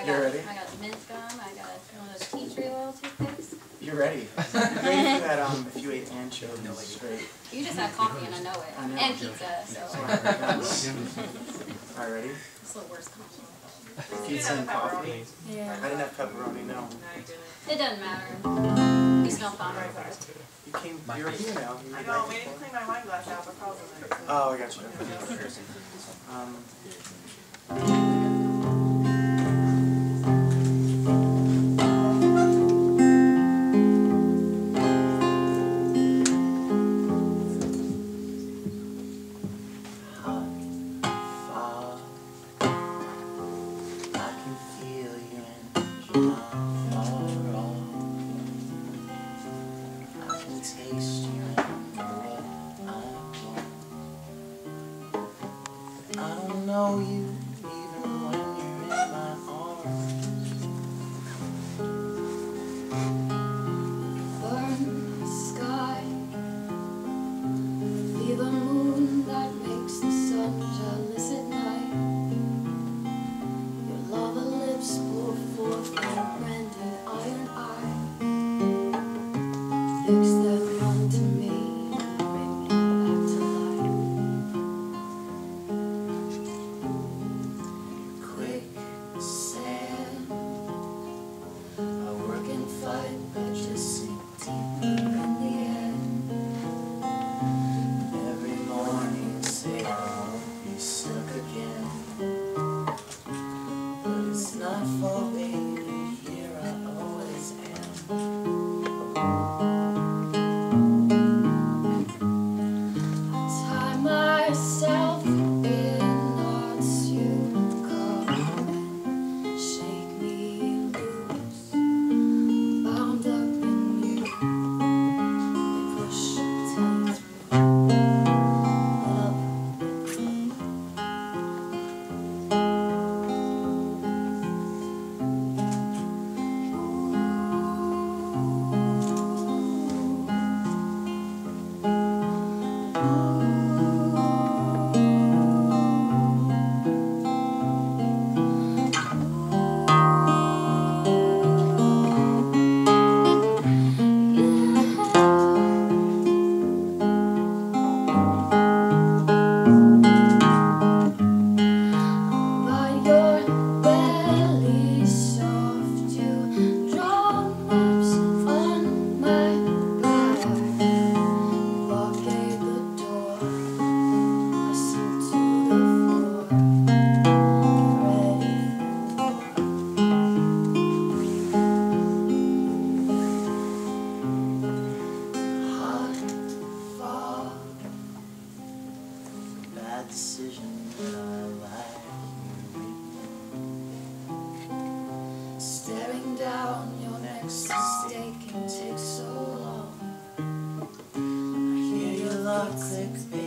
You're ready? I got mint gum. I got one of those tea tree oil toothpicks. You're ready. Ready for that if you ate anchovies straight. You just had coffee and I know it. I know. And pizza, so. Alright, ready? It's the worst combo. Pizza and coffee? Yeah. I didn't have pepperoni, no. It doesn't matter. You smell fine. You're here now. I know, we didn't clean my wine glass out, but probably. Oh, I got you. Taste you and know what I want. I don't know you even when you're in my arms. Burn sky, be the moon that makes the sun jealous at night. Your lava lips pour forth their branded iron eye. Fix them onto me and bring me back to life. Quick sand, I work and fight, but just sink deeper in the end. Every morning say I'll be stuck again, but it's not for baby, here I always am. Myself in knots, you come and shake me loose, bound up in you, they push until it's love. Bad decision, but I like you. Staring down your next mistake can take so long. I hear your love click.